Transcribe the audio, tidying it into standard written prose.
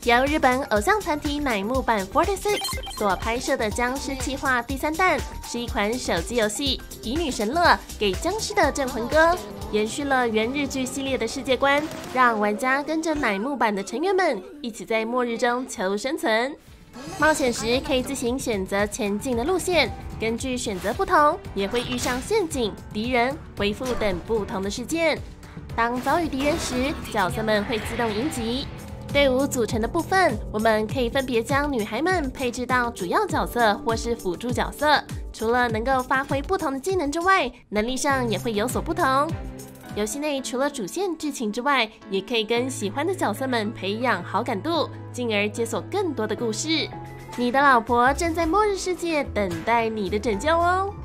由日本偶像团体乃木坂46所拍摄的僵尸企划第3弹，是一款手机游戏，以女神乐给僵尸的镇魂歌，延续了原日剧系列的世界观，让玩家跟着乃木坂的成员们一起在末日中求生存。冒险时可以自行选择前进的路线，根据选择不同，也会遇上陷阱、敌人、恢复等不同的事件。当遭遇敌人时，角色们会自动迎击。队伍组成的部分，我们可以分别将女孩们配置到主要角色或是辅助角色。除了能够发挥不同的技能之外，能力上也会有所不同。游戏内除了主线剧情之外，也可以跟喜欢的角色们培养好感度，进而解锁更多的故事。你的老婆正在末日世界等待你的拯救哦。